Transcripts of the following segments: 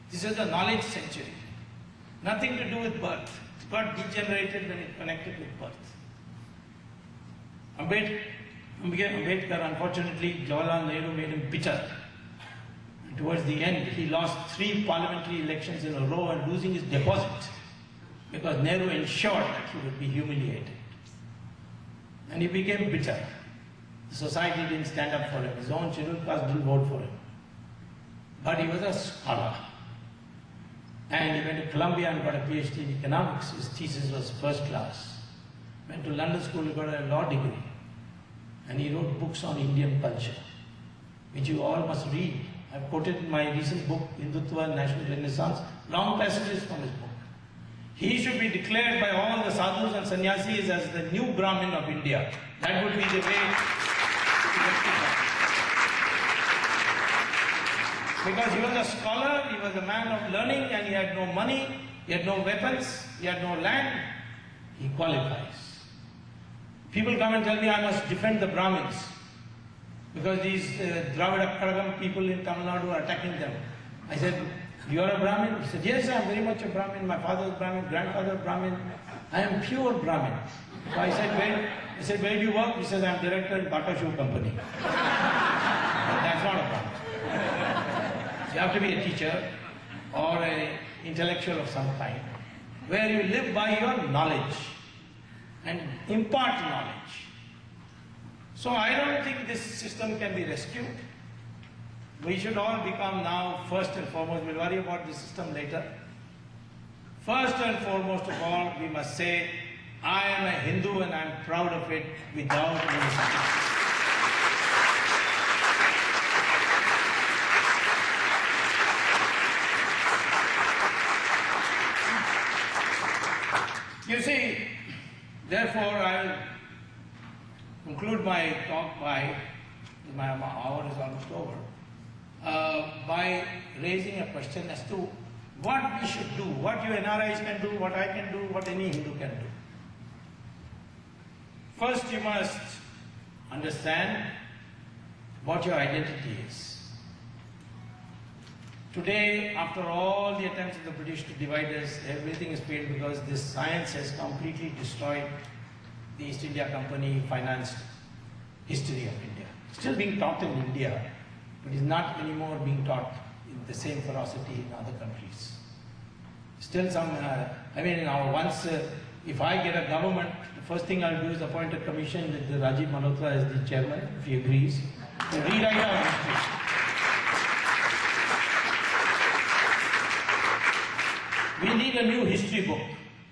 This is the knowledge century. Nothing to do with birth. It got degenerated when it connected with birth. Ambedkar, unfortunately, Jawaharlal Nehru made him bitter. And towards the end, he lost 3 parliamentary elections in a row and losing his deposit because Nehru ensured that he would be humiliated. And he became bitter. The society didn't stand up for him. His own scheduled caste didn't vote for him. But he was a scholar. And he went to Columbia and got a PhD in economics. His thesis was first class. Went to London School and got a law degree. And he wrote books on Indian culture, which you all must read. I've quoted in my recent book, Hindutva and National Renaissance, long passages from his book. He should be declared by all the sadhus and sannyasis as the new Brahmin of India. That would be the way to rectify. Because he was a scholar, he was a man of learning, and he had no money, he had no weapons, he had no land. He qualifies. People come and tell me I must defend the Brahmins because these Dravida Kadagam people in Tamil Nadu are attacking them. I said, you are a Brahmin? He said, yes, I am very much a Brahmin. My father is Brahmin, grandfather is Brahmin. I am pure Brahmin. So I said, where do you work? He says, I am director in Bata Shoe Company. That's not a Brahmin. You have to be a teacher or an intellectual of some kind where you live by your knowledge and impart knowledge. So I don't think this system can be rescued. We should all become now, first and foremost, we'll worry about the system later. First and foremost of all, we must say, I am a Hindu and I am proud of it without any sacrifice. You see, therefore, I'll conclude my talk by, my hour is almost over, by raising a question as to what we should do, what you NRIs can do, what I can do, what any Hindu can do. First, you must understand what your identity is. Today, after all the attempts of the British to divide us, everything is failed because this science has completely destroyed the East India Company financed history of India. It's still being taught in India, but is not anymore being taught in the same ferocity in other countries. Still some, once, if I get a government, the first thing I'll do is appoint a commission with Rajiv Malhotra as the chairman, if he agrees, to rewrite our history. We need a new history book.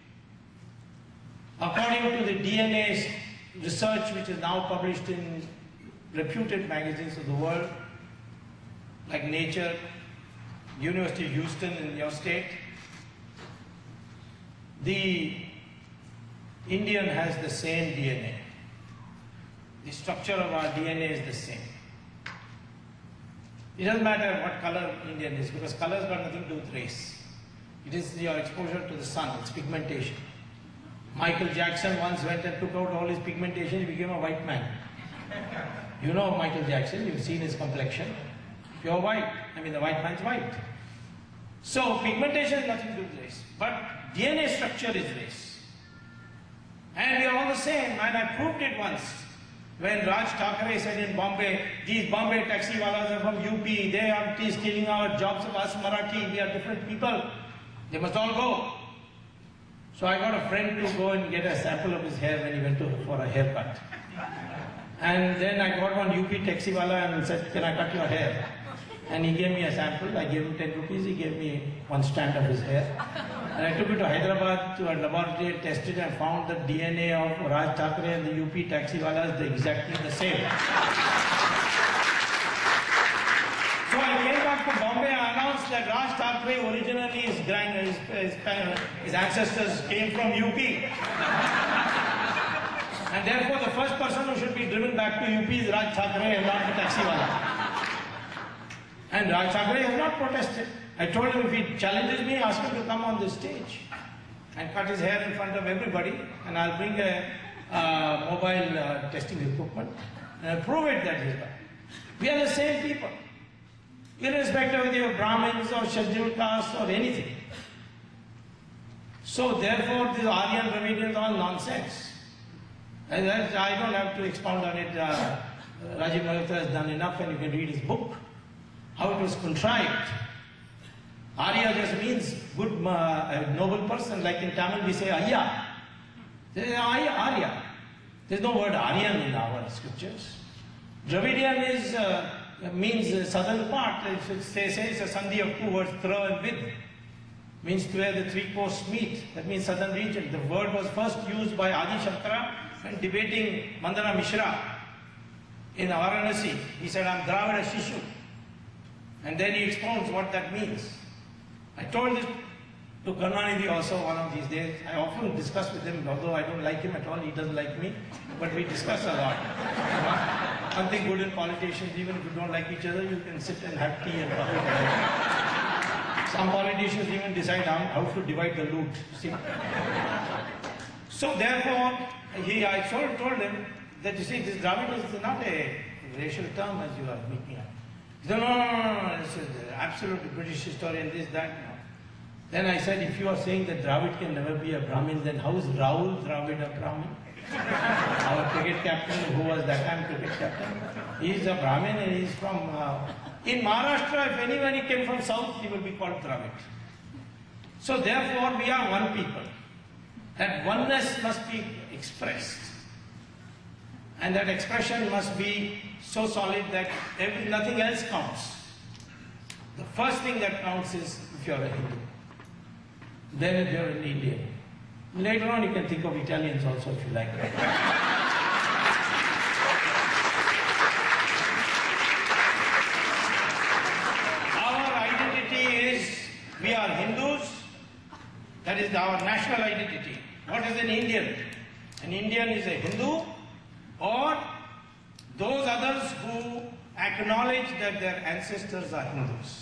According to the DNA research which is now published in reputed magazines of the world, like Nature, University of Houston in your state, the Indian has the same DNA. The structure of our DNA is the same. It doesn't matter what color Indian is, because color has got nothing to do with race. It is your exposure to the sun, it's pigmentation. Michael Jackson once went and took out all his pigmentation, he became a white man. You know Michael Jackson, you've seen his complexion. Pure white, the white man's white. So pigmentation has nothing to do with race, but DNA structure is race. And we are all the same, and I proved it once. When Raj Thackeray said in Bombay, these Bombay taxi wallahs are from UP, they are stealing our jobs of us Marathi, we are different people. They must all go. So I got a friend to go and get a sample of his hair when he went for a haircut. And then I got one UP taxiwala and said, can I cut your hair? And he gave me a sample. I gave him 10 rupees. He gave me one strand of his hair. And I took it to Hyderabad to a laboratory, tested and found the DNA of Raj Thackeray and the UP taxiwalas exactly the same. So I came back to Bombay and announced that Raj Thackeray originally, his ancestors came from UP. And therefore the first person who should be driven back to UP is Raj Thackeray and not the taxiwala. And Raj Thackeray has not protested. I told him if he challenges me, ask him to come on this stage and cut his hair in front of everybody, and I'll bring a mobile testing equipment and I'll prove it that he's right. We are the same people. irrespective of whether you're Brahmins or scheduled castes or anything. So therefore, this Aryan Dravidian is all nonsense. And I don't have to expound on it. Rajiv Malhotra has done enough, and you can read his book, how it was contrived. Arya just means good, noble person. Like in Tamil we say Ayya. They say Arya. There's no word Aryan in our scriptures. Dravidian means southern part. They say it's a sandhi of two words, thra and vid. Means where the three coasts meet. That means southern region. The word was first used by Adi Shankara when debating Mandana Mishra in Varanasi. He said, I'm Dravida Shishu. And then he expounds what that means. I told this to Karunanidhi also one of these days. I often discuss with him, although I don't like him at all, he doesn't like me, but we discuss a lot. One thing good in politicians, even if you don't like each other, you can sit and have tea and coffee. Some politicians even decide how to divide the loot. See? So therefore, I told him that, you see, this Dravid is not a racial term as you are making up. He said, no, this is absolutely British historian, this, that. No. Then I said, if you are saying that Dravid can never be a Brahmin, then how is Rahul Dravid a Brahmin? Our cricket captain, who was that time cricket captain, he is a Brahmin and he is from... in Maharashtra, if anybody came from south, he will be called Dravid. So therefore, we are one people. That oneness must be expressed. And that expression must be so solid that nothing else counts. The first thing that counts is if you are a Hindu. Then if you are an Indian. Later on you can think of Italians also if you like. Our identity is, we are Hindus. That is our national identity. What is an Indian? An Indian is a Hindu or those others who acknowledge that their ancestors are Hindus.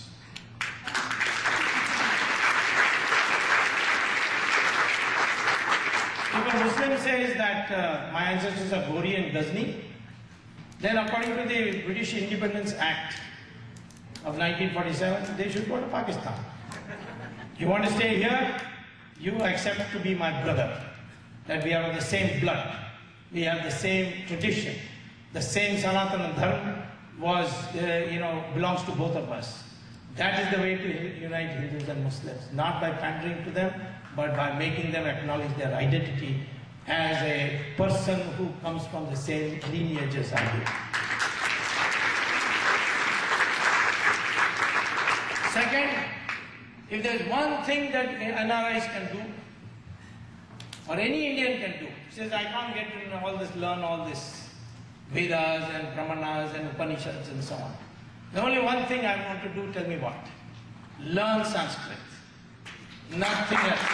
If a Muslim says that my ancestors are Ghori and Ghazni, then according to the British Independence Act of 1947, they should go to Pakistan. You want to stay here? You accept to be my brother, that we are of the same blood, we have the same tradition, the same Sanatana Dharma was, belongs to both of us. That is the way to unite Hindus and Muslims, not by pandering to them, but by making them acknowledge their identity as a person who comes from the same lineage as I do. Second, if there is one thing that NRIs can do, or any Indian can do, he says, I can't get into all this, learn all this Vedas and Brahmanas and Upanishads and so on. The only one thing I want to do, tell me what? Learn Sanskrit. Nothing else.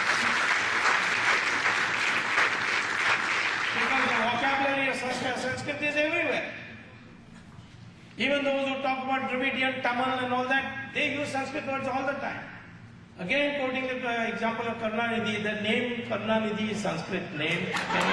Because the vocabulary of Sanskrit is everywhere. Even those who talk about Dravidian, Tamil and all that, they use Sanskrit words all the time. Again, quoting the example of Karunanidhi, the name Karunanidhi is Sanskrit name.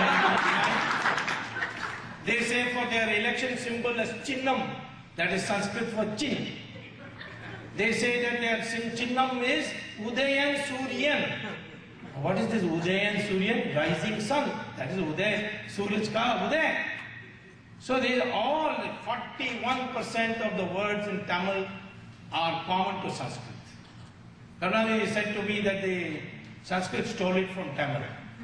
They say for their election symbol as Chinnam, that is Sanskrit for chin. They say that their Chinnam is Udayan Suryan. What is this Udayan Suryan? Rising sun. That is Uday, Suraj ka Uday. So these all 41% of the words in Tamil are common to Sanskrit. Karunanidhi said to me that the Sanskrit stole it from Tamil.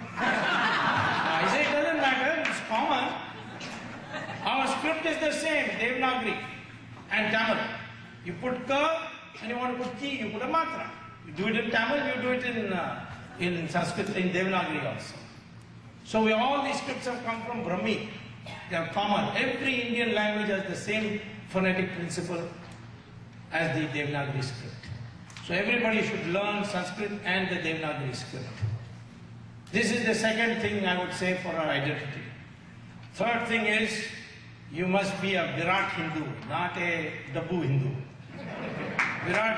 I say it doesn't matter, it's common. Our script is the same, Devanagari and Tamil. You put ka and you want to put ki, you put a matra. You do it in Tamil, you do it in Sanskrit, in Devanagari also. So all these scripts have come from Brahmi. They are common. Every Indian language has the same phonetic principle as the Devanagari script. So everybody should learn Sanskrit and the Devanagari script. This is the second thing I would say for our identity. Third thing is, you must be a Virat Hindu, not a Dabbu Hindu. Virat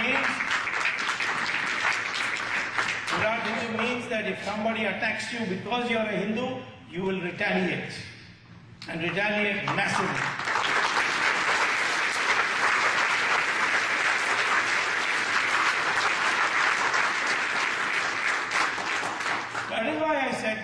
Hindu means that if somebody attacks you because you are a Hindu, you will retaliate. And retaliate massively.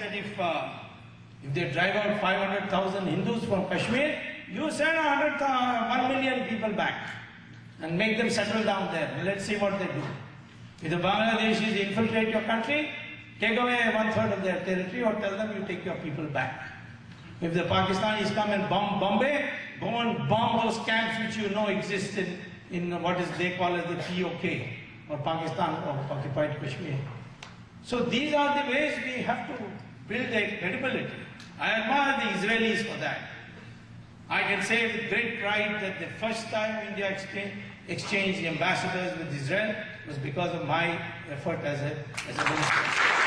that if they drive out 500,000 Hindus from Kashmir, you send 1 million people back and make them settle down there. And let's see what they do. If the Bangladeshis infiltrate your country, take away 1/3 of their territory or tell them you take your people back. If the Pakistanis come and bomb Bombay, go and bomb those camps which you know exist in what is they call as the POK or Pakistan or occupied Kashmir. So these are the ways we have to build a credibility. I admire the Israelis for that. I can say with great pride that the first time India exchanged ambassadors with Israel was because of my effort as a minister.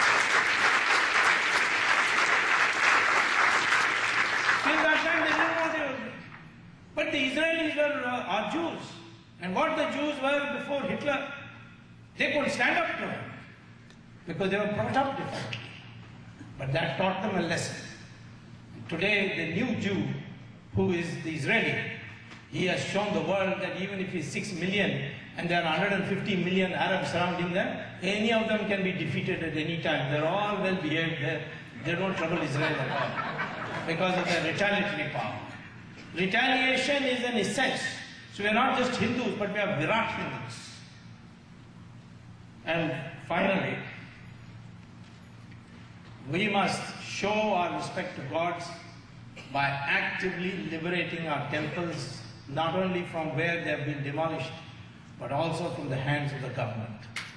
Till that time they didn't want to. But the Israelis are Jews. And what the Jews were before Hitler, they couldn't stand up to him because they were brought up differently. But that taught them a lesson. Today, the new Jew, who is the Israeli, he has shown the world that even if he's 6 million and there are 150 million Arabs surrounding them, any of them can be defeated at any time. They're all well behaved. They don't trouble Israel at all because of their retaliatory power. Retaliation is an essence. So we are not just Hindus, but we are Virat Hindus. And finally, we must show our respect to gods by actively liberating our temples, not only from where they have been demolished, but also from the hands of the government.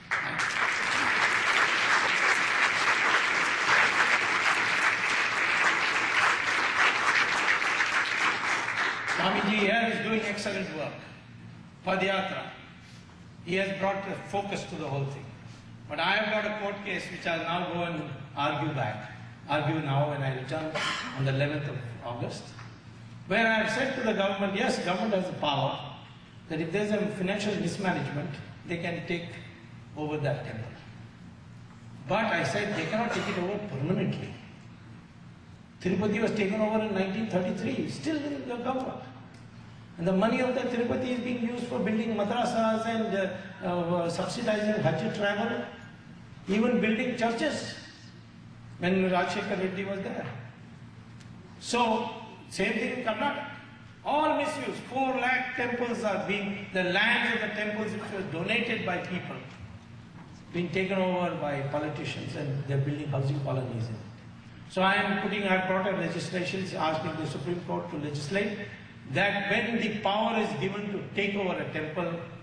Swamiji here is doing excellent work. Padayatra. He has brought a focus to the whole thing. But I have got a court case which I'll now go and argue now when I return on the 11th of August, where I have said to the government, yes, government has the power that if there's a financial mismanagement, they can take over that temple. But I said they cannot take it over permanently. Tirupati was taken over in 1933, still in the government. And the money of the Tirupati is being used for building madrasas and subsidizing Hajj travel, even building churches when Rajshekhar Reddy was there. So, same thing in Karnataka. All misuse. 4 lakh temples are being, the lands of the temples which were donated by people, being taken over by politicians and they're building housing colonies in it. So I brought a legislation asking the Supreme Court to legislate that when the power is given to take over a temple,